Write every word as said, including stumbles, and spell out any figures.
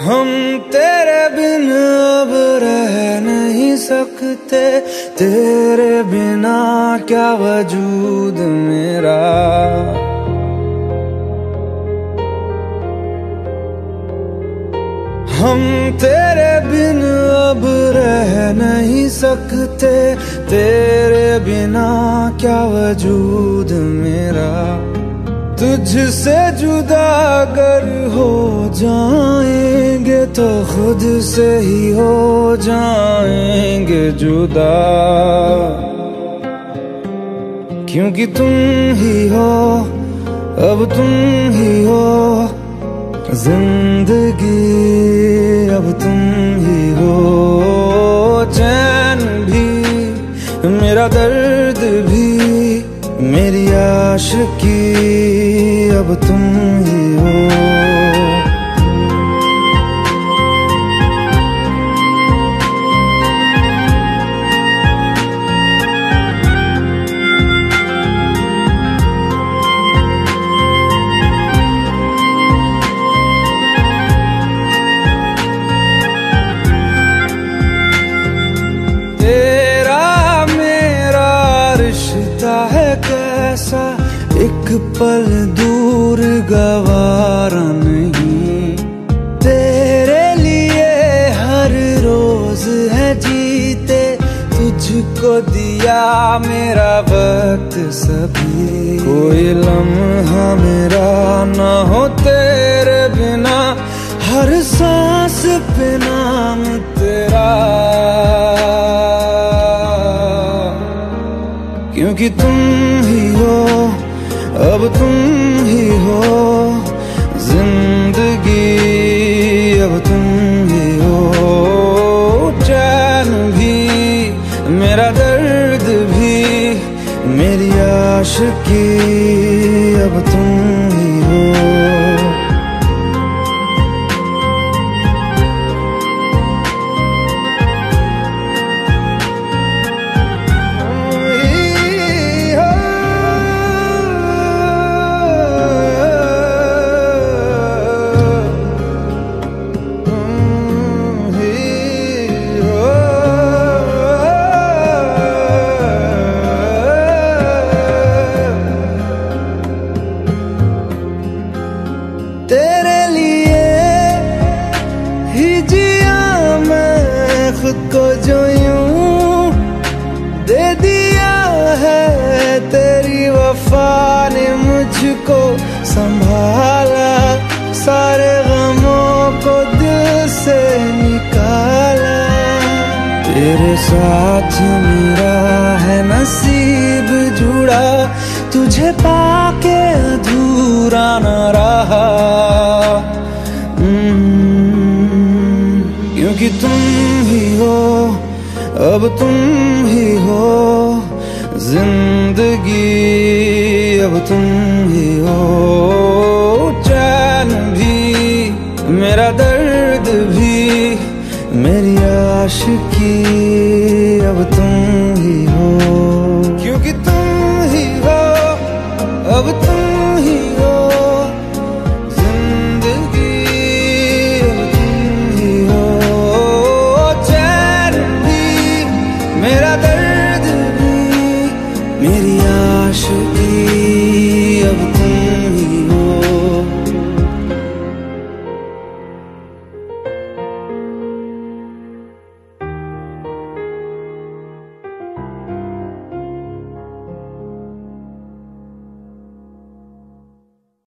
हम तेरे बिन अब रह नहीं सकते, तेरे बिना क्या वजूद मेरा। हम तेरे बिन अब रह नहीं सकते, तेरे बिना क्या वजूद मेरा। तुझसे जुदा अगर हो जाएंगे तो खुद से ही हो जाएंगे जुदा, क्योंकि तुम ही हो, अब तुम ही हो जिंदगी, अब तुम ही हो। चैन भी मेरा दर्द भी मेरी आशिकी, अब तुम ही हो। है कैसा एक पल दूर गवारा नहीं, तेरे लिए हर रोज है जीते, तुझको दिया मेरा वक्त सभी। कोई लम्हा मेरा ना हो तेरे बिना, हर सांस पे नाम तेरा, क्योंकि तुम ही हो, अब तुम ही हो जिंदगी, अब तुम ही हो। चैन भी मेरा दर्द भी मेरी आशिकी, अब तुम ही हो। तेरे लिए ही जिया मैं खुद को, जो यूं दे दिया है तेरी वफा ने मुझको संभाला, सारे गमों को दिल से निकाला। तेरे साथ मेरा है नसीब जुड़ा, तुझे पाके अधूरा न रहा, क्योंकि तुम ही हो, अब तुम ही हो जिंदगी, अब तुम